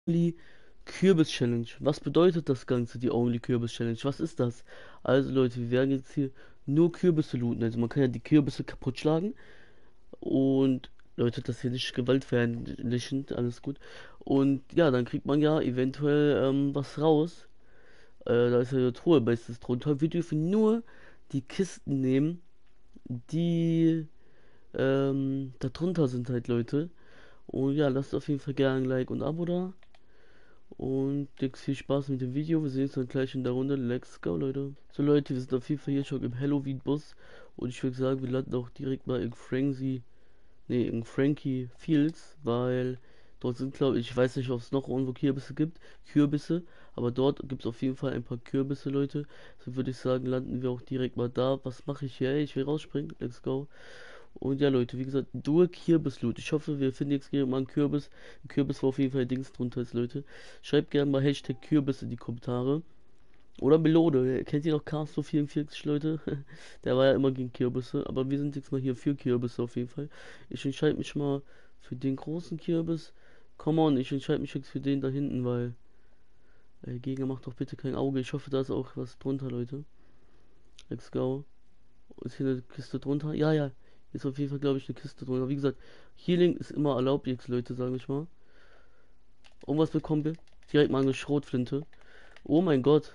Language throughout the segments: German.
Only Kürbis Challenge. Was bedeutet das Ganze, die Only Kürbis Challenge? Was ist das? Also Leute, wir werden jetzt hier nur Kürbisse looten. Also man kann ja die Kürbisse kaputt schlagen. Und Leute, das hier nicht gewaltverherrlichend, alles gut. Und ja, dann kriegt man ja eventuell was raus. Da ist ja eine Truhe bestes drunter. Wir dürfen nur die Kisten nehmen, die da drunter sind halt, Leute. Und ja, lasst auf jeden Fall gerne ein Like und Abo da. Und jetzt viel Spaß mit dem Video. Wir sehen uns dann gleich in der Runde. Let's go, Leute. So, Leute, wir sind auf jeden Fall hier schon im Halloween-Bus. Und ich würde sagen, wir landen auch direkt mal in in Frankie Fields, weil dort sind, glaube ich, weiß nicht, ob es noch irgendwo Kürbisse gibt. Kürbisse. Aber dort gibt es auf jeden Fall ein paar Kürbisse, Leute. So würde ich sagen, landen wir auch direkt mal da. Was mache ich hier? Ey, ich will rausspringen. Let's go. Und ja, Leute, wie gesagt, nur Kürbisloot. Ich hoffe, wir finden jetzt mal einen Kürbis. Ein Kürbis, wo auf jeden Fall Dings drunter ist, Leute. Schreibt gerne mal Hashtag Kürbis in die Kommentare. Oder Melode. Kennt ihr noch Casto 44, Leute? Der war ja immer gegen Kürbisse. Aber wir sind jetzt mal hier für Kürbisse auf jeden Fall. Ich entscheide mich mal für den großen Kürbis. Come on, ich entscheide mich jetzt für den da hinten, weil Gegner macht doch bitte kein Auge. Ich hoffe, da ist auch was drunter, Leute. Let's go. Ist hier eine Kiste drunter? Ja, ja. Hier ist auf jeden Fall, glaube ich, eine Kiste drunter. Wie gesagt, Healing ist immer erlaubt, jetzt, Leute, sage ich mal. Und was bekommen wir? Direkt mal eine Schrotflinte. Oh mein Gott.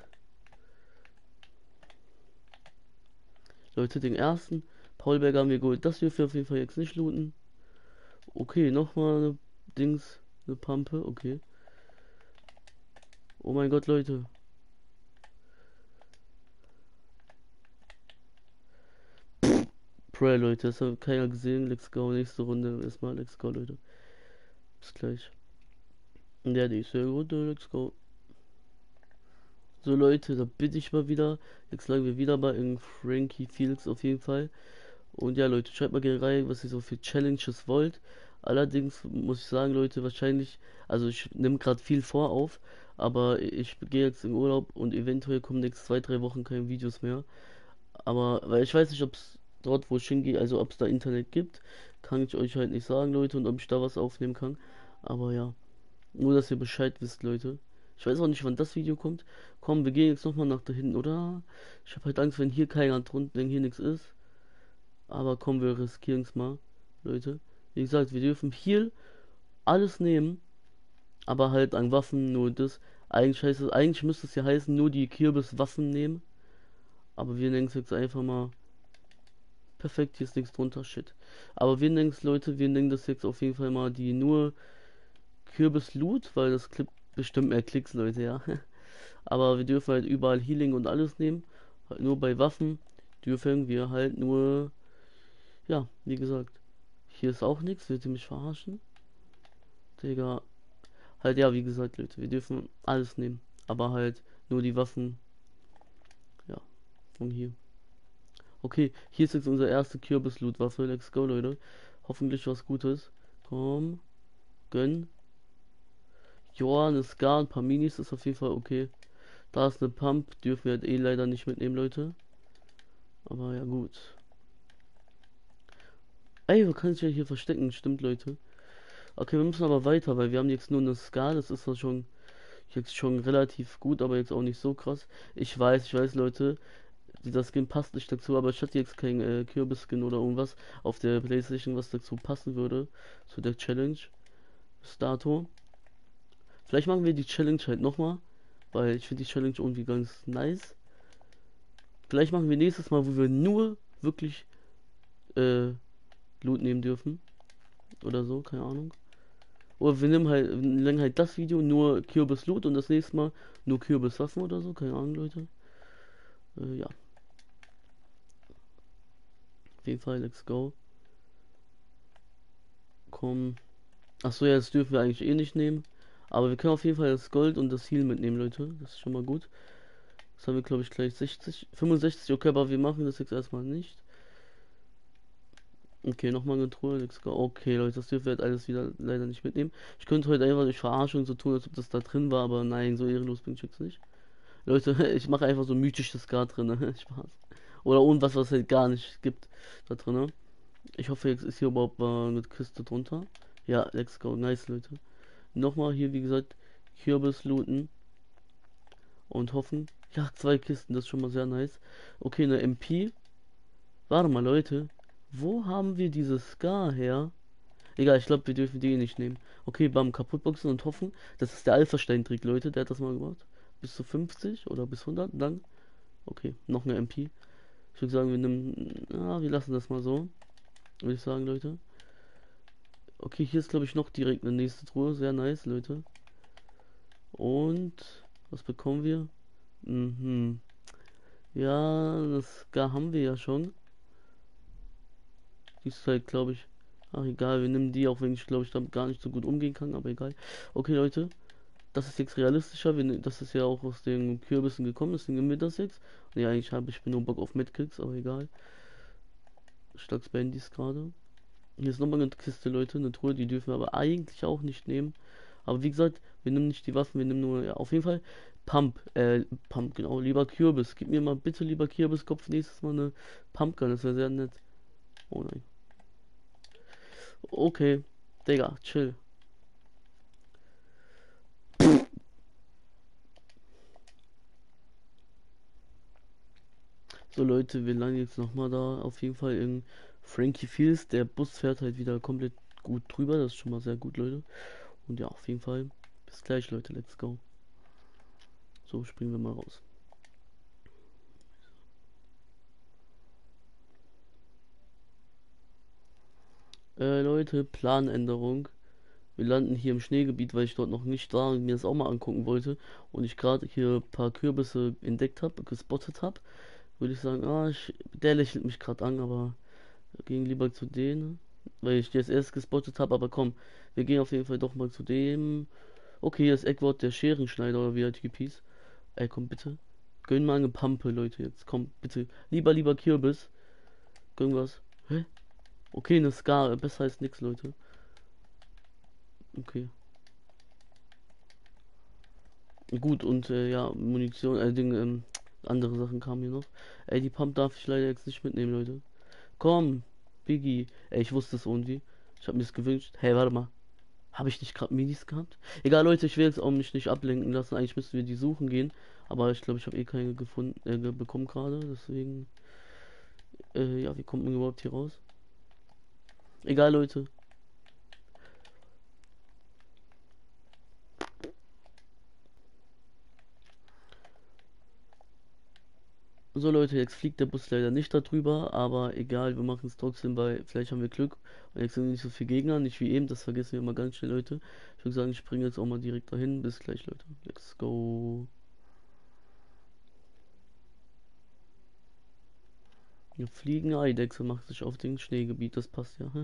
Leute, den ersten Paulberger haben wir geholt. Das dürfen wir auf jeden Fall jetzt nicht looten. Okay, nochmal eine Dings. Eine Pampe. Okay. Oh mein Gott, Leute. Pray, Leute. Das hat keiner gesehen. Let's go. Nächste Runde. Erstmal. Let's go, Leute. Bis gleich. Ja, die nächste Runde. Let's go. So Leute, da bin ich mal wieder. Jetzt lagen wir wieder mal in Frankie Fields auf jeden Fall. Und ja Leute, schreibt mal gerne rein, was ihr so für Challenges wollt. Allerdings muss ich sagen, Leute, wahrscheinlich, also ich nehme gerade viel vor auf, aber ich gehe jetzt in Urlaub und eventuell kommen nächste 2, 3 Wochen keine Videos mehr. Aber, weil ich weiß nicht, ob es dort, wo ich hingehe, also ob es da Internet gibt, kann ich euch halt nicht sagen, Leute, und ob ich da was aufnehmen kann. Aber ja. Nur, dass ihr Bescheid wisst, Leute. Ich weiß auch nicht, wann das Video kommt. Komm, wir gehen jetzt nochmal nach da hinten, oder? Ich habe halt Angst, wenn hier keiner drunter, wenn hier nichts ist. Aber komm, wir riskieren es mal, Leute. Wie gesagt, wir dürfen hier alles nehmen, aber halt an Waffen nur das. Eigentlich müsste es ja heißen, nur die Kürbiswaffen nehmen. Aber wir nennen es jetzt einfach mal. Perfekt, hier ist nichts drunter, shit. Aber wir nennen es, Leute, wir nennen das jetzt auf jeden Fall mal die nur Kürbis Loot, weil das Clip bestimmt mehr Klicks, Leute, ja. Aber wir dürfen halt überall Healing und alles nehmen. Halt nur bei Waffen dürfen wir halt nur, ja, wie gesagt, hier ist auch nichts, wird ihr mich verarschen? Digga, halt ja, wie gesagt, Leute, wir dürfen alles nehmen. Aber halt nur die Waffen, ja, von hier. Okay, hier ist jetzt unsere erste Kürbis-Loot-Waffe. Let's go, Leute. Hoffentlich was Gutes. Komm, gönn. Joa, eine Scar, ein paar Minis ist auf jeden Fall okay. Da ist eine Pump, dürfen wir halt eh leider nicht mitnehmen, Leute. Aber ja, gut. Ey, man kann sich ja hier verstecken, stimmt, Leute. Okay, wir müssen aber weiter, weil wir haben jetzt nur eine Scar, das ist ja schon jetzt schon relativ gut, aber jetzt auch nicht so krass. Ich weiß, Leute, dieser Skin passt nicht dazu, aber ich hatte jetzt keinen Kürbis-Skin oder irgendwas auf der PlayStation, was dazu passen würde, zu der Challenge bis dato. Vielleicht machen wir die Challenge halt nochmal, weil ich finde die Challenge irgendwie ganz nice. Vielleicht machen wir nächstes Mal, wo wir nur wirklich äh, Loot nehmen dürfen. Oder so, keine Ahnung. Oder wir nehmen halt das Video nur Kürbis Loot und das nächste Mal nur Kürbis Waffen oder so, keine Ahnung, Leute. Ja, auf jeden Fall, let's go. Komm. Achso, ja, das dürfen wir eigentlich eh nicht nehmen. Aber wir können auf jeden Fall das Gold und das Heal mitnehmen, Leute. Das ist schon mal gut. Das haben wir, glaube ich, gleich 60, 65. Okay, aber wir machen das jetzt erstmal nicht. Okay, nochmal eine Truhe. Let's go. Okay, Leute, das dürfen wir jetzt alles wieder leider nicht mitnehmen. Ich könnte heute einfach durch Verarschung so tun, als ob das da drin war, aber nein, so ehrenlos bin ich jetzt nicht. Leute, ich mache einfach so mythisches Skat drin. Ne? Spaß. Oder irgendwas, was es halt gar nicht gibt da drin. Ich hoffe, jetzt ist hier überhaupt mal eine Kiste drunter. Ja, let's go. Nice, Leute. Nochmal hier, wie gesagt, Kürbis looten und hoffen. Ja, 2 Kisten, das ist schon mal sehr nice. Okay, eine MP. Warte mal, Leute. Wo haben wir dieses Scar her? Egal, ich glaube, wir dürfen die eh nicht nehmen. Okay, bam, kaputtboxen und hoffen. Das ist der Alpha-Stein-Trick, Leute. Der hat das mal gemacht. Bis zu 50 oder bis 100 lang. Okay, noch eine MP. Ich würde sagen, wir nehmen. Ah, wir lassen das mal so. Würde ich sagen, Leute. Okay, hier ist, glaube ich, noch direkt eine nächste Truhe. Sehr nice, Leute. Und was bekommen wir? Mhm. Ja, das gar haben wir ja schon. Die ist halt, glaube ich. Ach, egal, wir nehmen die, auch wenn ich, glaube ich, damit gar nicht so gut umgehen kann, aber egal. Okay, Leute. Das ist jetzt realistischer. Das ist ja auch aus den Kürbissen gekommen. Deswegen nehmen wir das jetzt. Nee, eigentlich habe ich nur Bock auf Medkits, aber egal. Stacks Bandys gerade. Hier ist nochmal eine Kiste, Leute. Eine Truhe, die dürfen wir aber eigentlich auch nicht nehmen. Aber wie gesagt, wir nehmen nicht die Waffen, wir nehmen nur, ja, auf jeden Fall Pump, genau. Lieber Kürbis. Gib mir mal bitte, lieber Kürbiskopf, nächstes Mal eine Pumpgun. Das wäre sehr nett. Oh nein. Okay. Digga, chill. So Leute, wir landen jetzt nochmal da. Auf jeden Fall in Frankie Fields. Der Bus fährt halt wieder komplett gut drüber. Das ist schon mal sehr gut, Leute. Und ja, auf jeden Fall. Bis gleich, Leute. Let's go. So, springen wir mal raus. Leute, Planänderung. Wir landen hier im Schneegebiet, weil ich dort noch nicht war und mir das auch mal angucken wollte. Und ich gerade hier ein paar Kürbisse entdeckt habe, gespottet habe. Würde ich sagen, der lächelt mich gerade an, aber wir gehen lieber zu denen. Weil ich die jetzt erst gespottet habe, aber komm, wir gehen auf jeden Fall doch mal zu dem. Okay, hier ist Eckwart, der Scherenschneider oder wie er Typ hieß. Ey, komm bitte. Gönn mal eine Pampe, Leute, jetzt. Komm, bitte. Lieber Kürbis. Gönn was. Hä? Okay, eine Scar. Besser als nix, Leute. Okay. Gut, und ja, Munition, andere Sachen kamen hier noch. Ey, die Pump darf ich leider jetzt nicht mitnehmen, Leute. Komm, Biggie. Ey, ich wusste es irgendwie. Ich habe mir es gewünscht. Hey, warte mal. Habe ich nicht gerade Minis gehabt? Egal, Leute, ich will jetzt auch mich nicht ablenken lassen. Eigentlich müssten wir die suchen gehen. Aber ich glaube, ich habe eh keine gefunden, bekommen gerade. Deswegen, ja, wie kommt man überhaupt hier raus? Egal, Leute. So Leute, jetzt fliegt der Bus leider nicht darüber, aber egal, wir machen es trotzdem, weil vielleicht haben wir Glück. Und jetzt sind nicht so viele Gegner, nicht wie eben, das vergessen wir immer ganz schnell, Leute. Ich würde sagen, ich springe jetzt auch mal direkt dahin. Bis gleich, Leute. Let's go. Eine fliegende Eidechse macht sich auf dem Schneegebiet, das passt ja.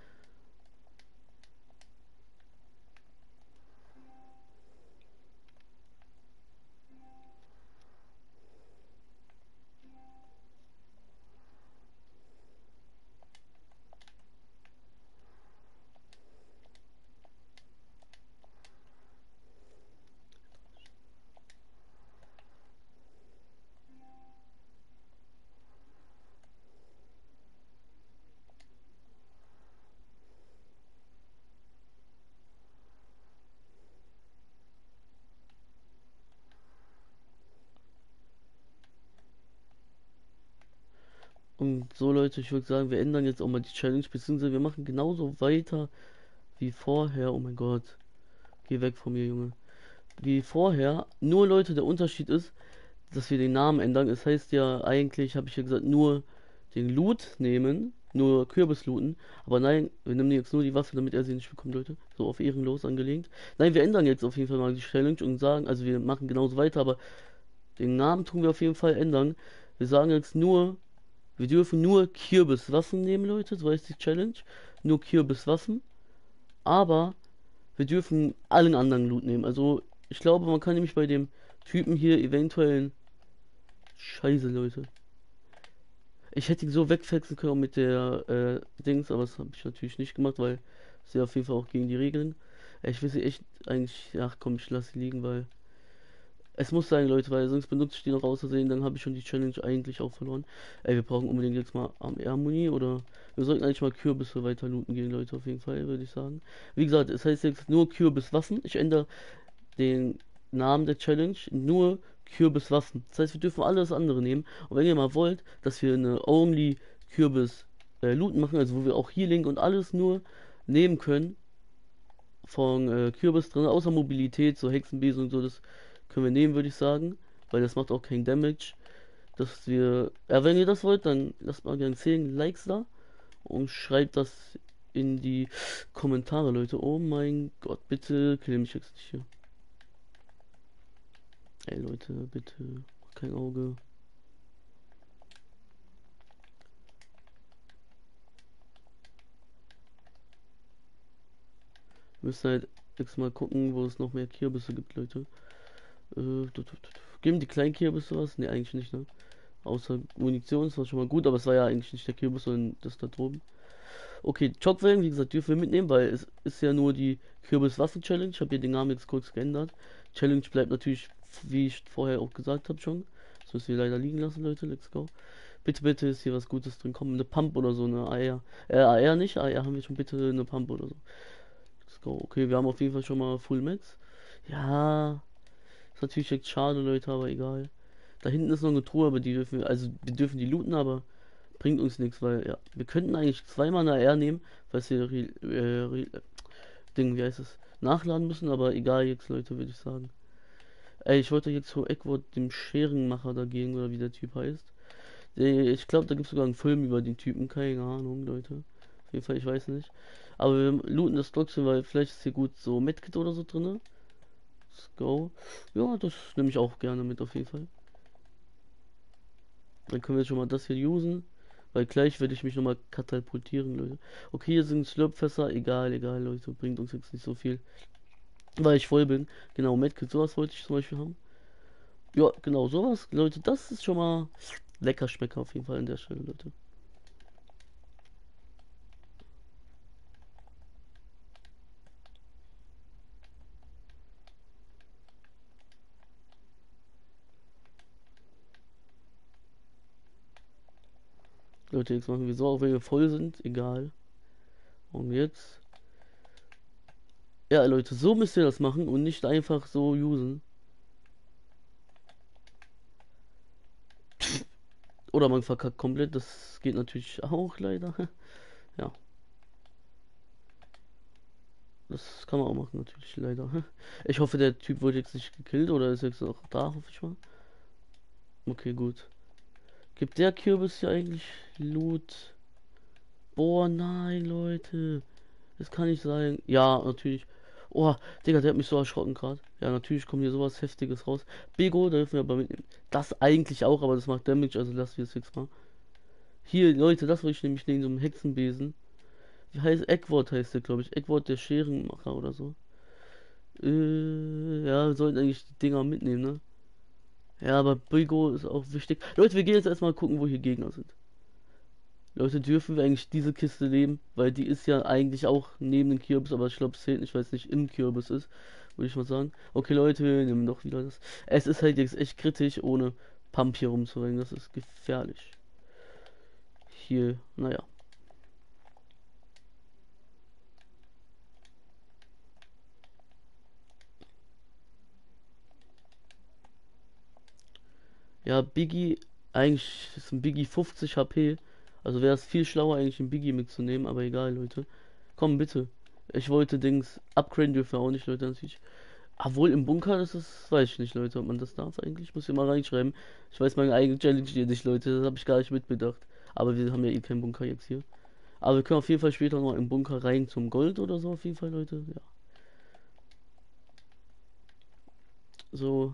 Und so Leute, ich würde sagen, wir ändern jetzt auch mal die Challenge, beziehungsweise wir machen genauso weiter wie vorher. Oh mein Gott, geh weg von mir, Junge. Wie vorher, nur Leute, der Unterschied ist, dass wir den Namen ändern. Es heißt ja eigentlich, habe ich ja gesagt, nur den Loot nehmen, nur Kürbis looten. Aber nein, wir nehmen jetzt nur die Waffe, damit er sie nicht bekommt, Leute. So auf ehrenlos angelegt. Nein, wir ändern jetzt auf jeden Fall mal die Challenge und sagen, also wir machen genauso weiter, aber den Namen tun wir auf jeden Fall ändern. Wir sagen jetzt nur, wir dürfen nur Kürbiswaffen nehmen, Leute. So heißt die Challenge. Nur Kürbiswaffen. Aber wir dürfen allen anderen Loot nehmen. Also ich glaube, man kann nämlich bei dem Typen hier eventuell Scheiße, Leute. Ich hätte ihn so wegfexen können mit der Dings, aber das habe ich natürlich nicht gemacht, weil sie auf jeden Fall auch gegen die Regeln. Ich will sie echt eigentlich, ach komm, ich lasse sie liegen, weil es muss sein, Leute, weil sonst benutze ich die noch außersehen, dann habe ich schon die Challenge eigentlich auch verloren. Ey, wir brauchen unbedingt jetzt mal Harmonie oder wir sollten eigentlich mal Kürbisse weiter looten gehen, Leute, auf jeden Fall, würde ich sagen. Wie gesagt, es heißt jetzt nur Kürbiswaffen. Ich ändere den Namen der Challenge nur Kürbiswaffen. Das heißt, wir dürfen alles andere nehmen. Und wenn ihr mal wollt, dass wir eine Only Kürbis Loot machen, also wo wir auch Healing und alles nur nehmen können von Kürbis drin, außer Mobilität, so Hexenbesen und so, das können wir nehmen, würde ich sagen, weil das macht auch keinen Damage. Dass wir, ja, wenn ihr das wollt, dann lasst mal gerne 10 Likes da und schreibt das in die Kommentare, Leute. Oh mein Gott, bitte kill mich jetzt nicht hier. Ey, Leute, bitte, kein Auge. Wir müssen halt jetzt mal gucken, wo es noch mehr Kürbisse gibt, Leute. Geben die kleinen Kürbisse was? Ne, eigentlich nicht, ne? Außer Munition, das war schon mal gut, aber es war ja eigentlich nicht der Kürbis, sondern das da droben. Okay, Chockwellen, wie gesagt, dürfen wir mitnehmen, weil es ist ja nur die Kürbiswaffen-Challenge. Ich habe hier den Namen jetzt kurz geändert. Challenge bleibt natürlich, wie ich vorher auch gesagt habe schon. Das müssen wir leider liegen lassen, Leute. Let's go. Bitte, bitte ist hier was Gutes drin. Komm, eine Pump oder so, eine AR. AR nicht, AR haben wir schon, bitte eine Pump oder so. Let's go. Okay, wir haben auf jeden Fall schon mal Full Max. Ja, ist natürlich echt schade, Leute, aber egal. Da hinten ist noch eine Truhe, aber die dürfen wir, also wir dürfen die looten, aber bringt uns nichts, weil ja, wir könnten eigentlich zweimal eine R nehmen, falls wir Ding, wie heißt es, nachladen müssen, aber egal jetzt, Leute, würde ich sagen. Ey, ich wollte jetzt zu Eckwood, dem Scherenmacher dagegen, oder wie der Typ heißt. Ich glaube, da gibt es sogar einen Film über den Typen, keine Ahnung, Leute. Auf jeden Fall, ich weiß nicht. Aber wir looten das trotzdem, weil vielleicht ist hier gut so Medkit oder so drin. Let's go. Ja, das nehme ich auch gerne mit, auf jeden Fall. Dann können wir schon mal das hier usen. Weil gleich werde ich mich nochmal katapultieren, Leute. Okay, hier sind Slurpfässer. Egal, egal, Leute. Bringt uns jetzt nicht so viel. Weil ich voll bin. Genau, Medkit, sowas wollte ich zum Beispiel haben. Ja, genau, sowas. Leute, das ist schon mal lecker Schmecker auf jeden Fall an der Stelle, Leute. Leute, jetzt machen wir so, auch wenn wir voll sind. Egal. Und jetzt. Ja, Leute, so müsst ihr das machen und nicht einfach so usen. Oder man verkackt komplett. Das geht natürlich auch leider. Ja. Das kann man auch machen, natürlich, leider. Ich hoffe, der Typ wurde jetzt nicht gekillt oder ist jetzt noch da, hoffe ich mal. Okay, gut. Gibt der Kürbis hier eigentlich Loot? Boah, nein, Leute. Das kann nicht sein. Ja, natürlich. Oh, Digga, der hat mich so erschrocken gerade. Ja, natürlich kommt hier sowas Heftiges raus. Bego, da dürfen wir aber mitnehmen. Das eigentlich auch, aber das macht Damage, also lassen wir es jetzt mal. Hier, Leute, das wollte ich nämlich nehmen, so einem Hexenbesen. Wie heißt Eckwort heißt der, glaube ich. Eckwort der Scherenmacher oder so. Ja, wir sollten eigentlich die Dinger mitnehmen, ne? Ja, aber Brigo ist auch wichtig. Leute, wir gehen jetzt erstmal gucken, wo hier Gegner sind. Leute, dürfen wir eigentlich diese Kiste nehmen? Weil die ist ja eigentlich auch neben dem Kürbis, aber ich glaube, es zählt nicht, weil es nicht im Kürbis ist. Würde ich mal sagen. Okay, Leute, wir nehmen doch wieder das. Es ist halt jetzt echt kritisch, ohne Pump hier rumzurennen. Das ist gefährlich. Hier, naja. Ja, Biggie, eigentlich ist ein Biggie 50 HP. Also wäre es viel schlauer, eigentlich einen Biggie mitzunehmen, aber egal, Leute. Komm, bitte. Ich wollte Dings upgraden dürfen wir auch nicht, Leute, natürlich. Obwohl im Bunker, das ist, weiß ich nicht, Leute, ob man das darf eigentlich. Muss ich mal reinschreiben. Ich weiß meine eigene Challenge hier nicht, Leute. Das habe ich gar nicht mitbedacht. Aber wir haben ja eh keinen Bunker jetzt hier. Aber wir können auf jeden Fall später noch im Bunker rein zum Gold oder so, auf jeden Fall, Leute. Ja. So,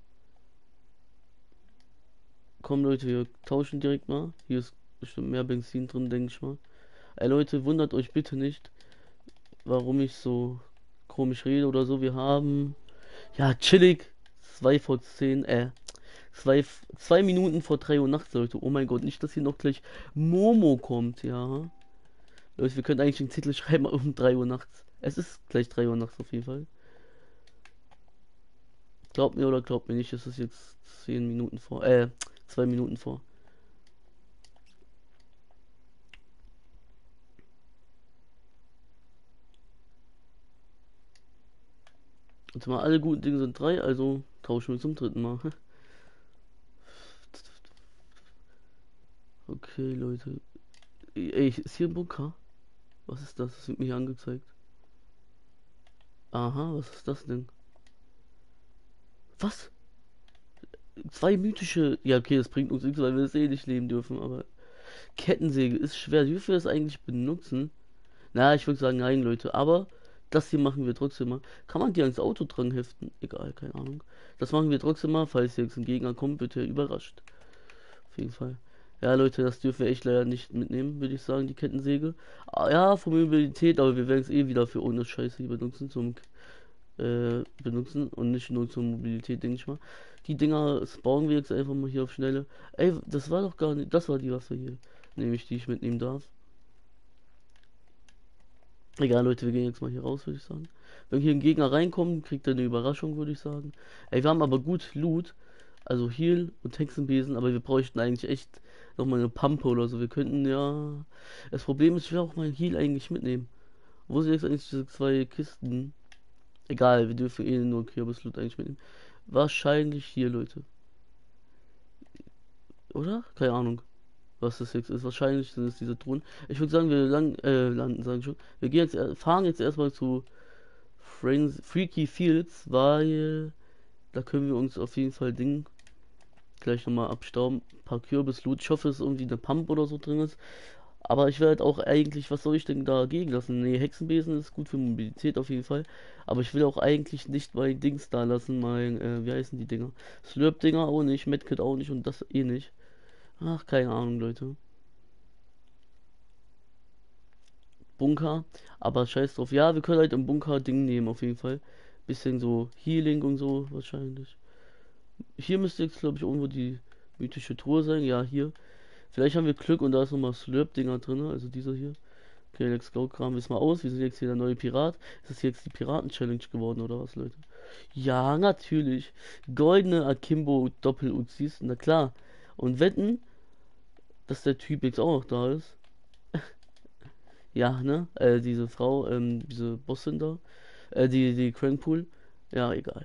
komm, Leute, wir tauschen direkt mal. Hier ist bestimmt mehr Benzin drin, denke ich mal. Ey, Leute, wundert euch bitte nicht, warum ich so komisch rede oder so. Wir haben, ja, chillig. 2 vor 10, 2 Minuten vor 3 Uhr nachts, Leute. Oh mein Gott, nicht, dass hier noch gleich Momo kommt, ja. Leute, wir können eigentlich den Titel schreiben um 3 Uhr nachts. Es ist gleich 3 Uhr nachts auf jeden Fall. Glaubt mir oder glaubt mir nicht, es ist jetzt 10 Minuten vor, 2 Minuten vor. Und mal alle guten Dinge sind drei, also tauschen wir zum dritten Mal. Okay, Leute. Ey, ist hier ein Bunker? Was ist das? Das wird mir hier angezeigt. Aha, was ist das denn? Was? Zwei mythische. Ja, okay, das bringt uns nichts, weil wir das eh nicht nehmen dürfen, aber. Kettensäge ist schwer. Dürfen wir das eigentlich benutzen? Na, ich würde sagen, nein, Leute. Aber das hier machen wir trotzdem mal. Kann man die ans Auto dran heften? Egal, keine Ahnung. Das machen wir trotzdem mal. Falls jetzt ein Gegner kommt, wird er überrascht. Auf jeden Fall. Ja, Leute, das dürfen wir echt leider nicht mitnehmen, würde ich sagen, die Kettensäge. Ah, ja, für Mobilität, aber wir werden es eh wieder für ohne Scheiße hier benutzen, benutzen und nicht nur zur Mobilität, denke ich mal. Die Dinger spawnen wir jetzt einfach mal hier auf Schnelle. Ey, das war doch gar nicht, das war die Waffe hier, nämlich die ich mitnehmen darf. Egal, Leute, wir gehen jetzt mal hier raus, würde ich sagen. Wenn hier ein Gegner reinkommt, kriegt er eine Überraschung, würde ich sagen. Ey, wir haben aber gut Loot, also Heal und Hexenbesen, aber wir bräuchten eigentlich echt nochmal eine Pampe oder so. Wir könnten ja. Das Problem ist, ich will auch mein Heal eigentlich mitnehmen. Wo sind jetzt eigentlich diese zwei Kisten? Egal, wir dürfen eh nur Kürbisloot eigentlich mitnehmen. Wahrscheinlich hier, Leute. Oder? Keine Ahnung, was das jetzt ist. Wahrscheinlich sind es diese Truhen. Ich würde sagen, wir landen, sagen schon. Wir gehen jetzt, fahren jetzt erstmal zu Freaky Fields, weil da können wir uns auf jeden Fall Ding gleich nochmal abstauben. Ein paar Kürbisloot. Ich hoffe, es ist irgendwie eine Pump oder so drin ist. Aber ich werde auch eigentlich, was soll ich denn dagegen lassen? Nee, Hexenbesen ist gut für Mobilität auf jeden Fall. Aber ich will auch eigentlich nicht mein Dings da lassen, wie heißen die Dinger? Slurp-Dinger auch nicht, Medkit auch nicht und das eh nicht. Ach, keine Ahnung, Leute. Bunker, aber scheiß drauf. Ja, wir können halt im Bunker Ding nehmen, auf jeden Fall. Bisschen so Healing und so, wahrscheinlich. Hier müsste jetzt, glaube ich, irgendwo die mythische Truhe sein. Ja, hier. Vielleicht haben wir Glück und da ist nochmal Slurp-Dinger drin, also dieser hier. Okay, let's go, kramen wir es mal aus. Wir sind jetzt hier der neue Pirat. Ist das jetzt die Piraten-Challenge geworden oder was, Leute? Ja, natürlich. Goldene Akimbo Doppel-Uzis, na klar. Und wetten, dass der Typ jetzt auch noch da ist. Ja, ne? Diese Frau, diese Bossin da. Die Crankpool. Ja, egal.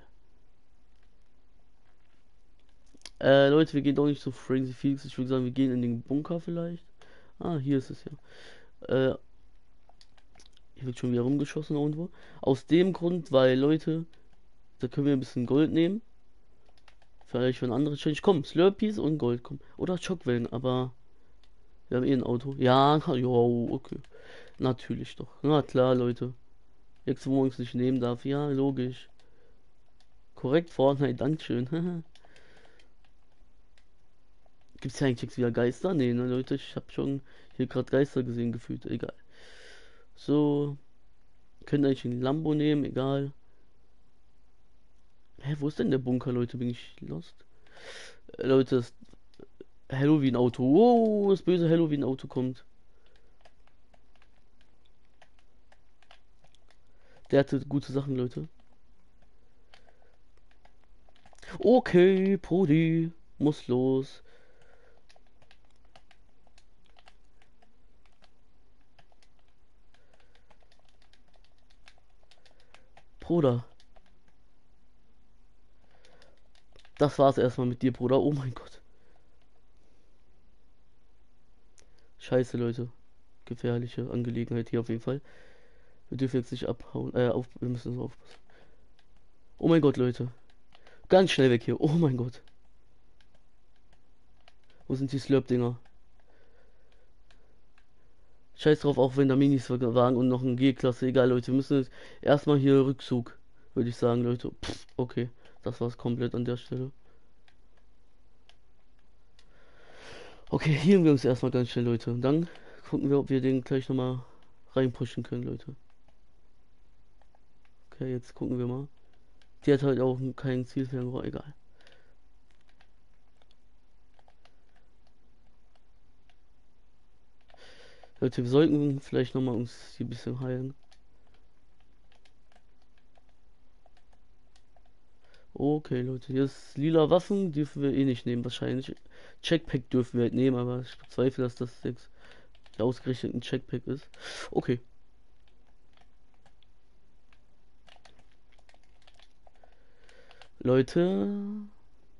Leute, wir gehen doch nicht zu Frenzy Felix. Ich würde sagen, wir gehen in den Bunker vielleicht. Ah, hier ist es ja. Hier wird schon wieder rumgeschossen irgendwo. Aus dem Grund, weil, Leute, da können wir ein bisschen Gold nehmen. Vielleicht für eine andere Challenge. Komm, Slurpees und Gold, komm. Oder Schockwellen, aber wir haben eh ein Auto. Ja, jo, okay. Natürlich doch. Na klar, Leute. Jetzt, wo man es nicht nehmen darf. Ja, logisch. Korrekt, Fortnite, Dankeschön. Gibt's ja eigentlich jetzt wieder Geister? Nee, ne, Leute, ich habe schon hier gerade Geister gesehen, gefühlt. Egal. So, könnt eigentlich einen Lambo nehmen, egal. Hä, wo ist denn der Bunker, Leute? Bin ich lost? Leute, das Halloween-Auto. Oh, das böse Halloween-Auto kommt. Der hatte gute Sachen, Leute. Okay, Brody. Muss los. Bruder. Das war's erstmal mit dir, Bruder. Oh mein Gott. Scheiße, Leute. Gefährliche Angelegenheit hier auf jeden Fall. Wir dürfen jetzt nicht abhauen. Wir müssen so aufpassen. Oh mein Gott, Leute. Ganz schnell weg hier. Oh mein Gott. Wo sind die Slurp-Dinger? Scheiß drauf, auch wenn da Minis waren und noch ein G-Klasse. Egal, Leute. Wir müssen jetzt erstmal hier Rückzug. Würde ich sagen, Leute. Pff, okay. Das war's komplett an der Stelle. Okay, healen wir uns erstmal ganz schnell, Leute. Und dann gucken wir, ob wir den gleich nochmal reinpushen können, Leute. Okay, jetzt gucken wir mal. Die hat halt auch kein Zielfernrohr, egal. Leute, wir sollten vielleicht nochmal uns hier ein bisschen heilen. Okay, Leute, hier ist lila Waffen, dürfen wir eh nicht nehmen, wahrscheinlich. Checkpack dürfen wir halt nehmen, aber ich bezweifle, dass das jetzt ausgerechnet ein Checkpack ist. Okay. Leute,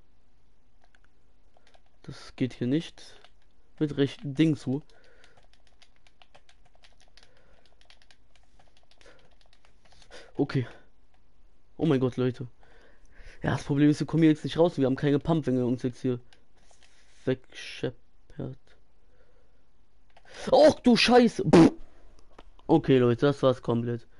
das geht hier nicht mit rechten Ding zu. Okay. Oh mein Gott, Leute. Ja, das Problem ist, wir kommen hier jetzt nicht raus. Wir haben keine Pump, wenn wir uns jetzt hier wegscheppert. Och, du Scheiße. Pff. Okay, Leute, das war's komplett.